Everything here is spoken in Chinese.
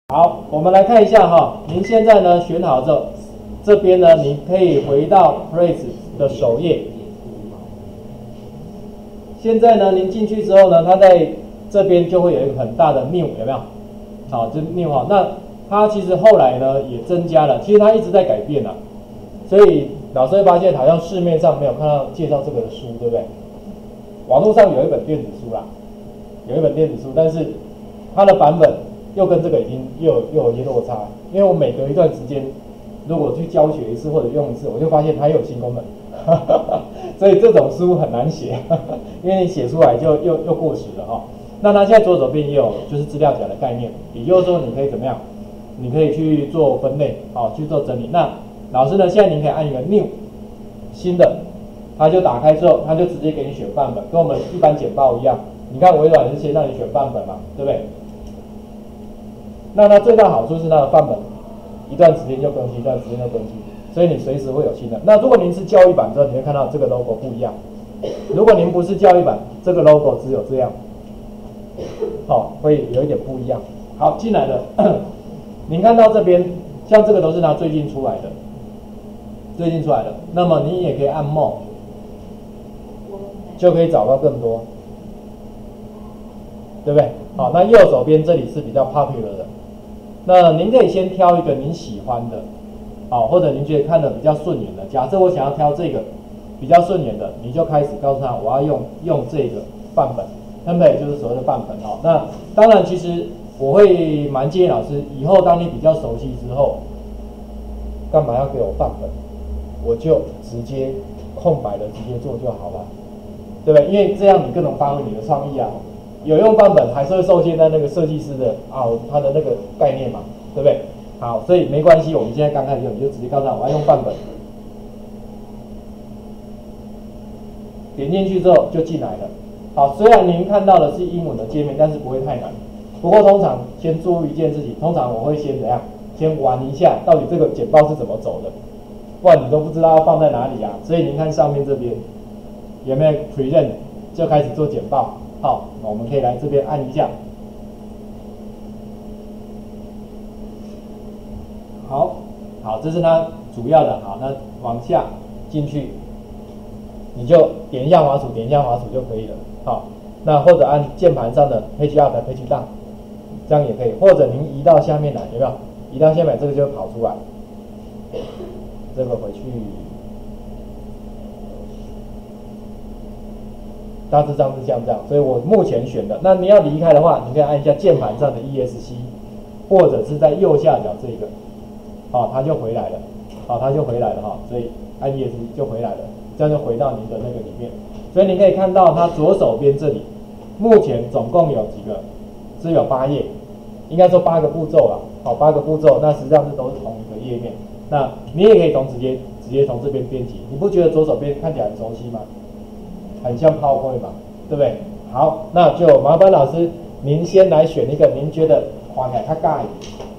好，我们来看一下哈，您现在呢选好之后，这边呢你可以回到 Phrase 的首页。现在呢您进去之后呢，它在这边就会有一个很大的 New 有没有？好，这 New 哈，那它其实后来呢也增加了，其实它一直在改变啊，所以老师会发现好像市面上没有看到介绍这个的书，对不对？网络上有一本电子书啦，有一本电子书，但是它的版本又跟这个已经又有一些落差，因为我每隔一段时间，如果去教学一次或者用一次，我就发现它又有新功能，所以这种书很难写，因为你写出来就又过时了哈。那它现在左手边也有就是资料夹的概念，也就是说你可以怎么样？你可以去做分类，好去做整理。那老师呢，现在您可以按一个 New 新的，它就打开之后，它就直接给你选范本，跟我们一般简报一样。你看微软是先让你选范本嘛，对不对？那它最大好处是它的范本一段时间就更新，一段时间就更新，所以你随时会有新的。那如果您是教育版之后，你会看到这个 logo 不一样。如果您不是教育版，这个 logo 只有这样，好，会有一点不一样。好，进来了，您看到这边，像这个都是它最近出来的，那么你也可以按 More， 就可以找到更多，对不对？好，那右手边这里是比较 popular 的。那您可以先挑一个您喜欢的，好，或者您觉得看的比较顺眼的。假设我想要挑这个比较顺眼的，你就开始告诉他我要用这个范本 ，template 就是所谓的范本。好，那当然其实我会蛮建议老师，以后当你比较熟悉之后，干嘛要给我范本？我就直接空白的直接做就好了，对不对？因为这样你更能发挥你的创意啊。有用范本还是会受限在那个设计师的他的那个概念嘛，对不对？好，所以没关系，我们现在刚开始用，你就直接告诉他我要用范本，点进去之后就进来了。好，虽然您看到的是英文的界面，但是不会太难。不过通常先注意一件事情，通常我会先怎样？先玩一下，到底这个简报是怎么走的，不然你都不知道要放在哪里啊。所以您看上面这边有没有 present 就开始做简报。好，那我们可以来这边按一下。好，这是它主要的。好，那往下进去，你就点一下滑鼠就可以了。好，那或者按键盘上的 Page Up、Page Down， 这样也可以。或者您移到下面来，有没有？移到下面，这个就会跑出来。这个回去。大致上是像这样，所以我目前选的。那你要离开的话，你可以按一下键盘上的 ESC， 或者是在右下角这个，好，它就回来了，哈。所以按 ESC 就回来了，这样就回到您的那个里面。所以你可以看到它左手边这里，目前总共有几个？是有8页，应该说8个步骤啦。好，8个步骤，那实际上是都是同一个页面。那你也可以直接从这边编辑，你不觉得左手边看起来很熟悉吗？很像PowerPoint嘛，对不对？好，那就麻烦老师您先来选一个您觉得看起来较介意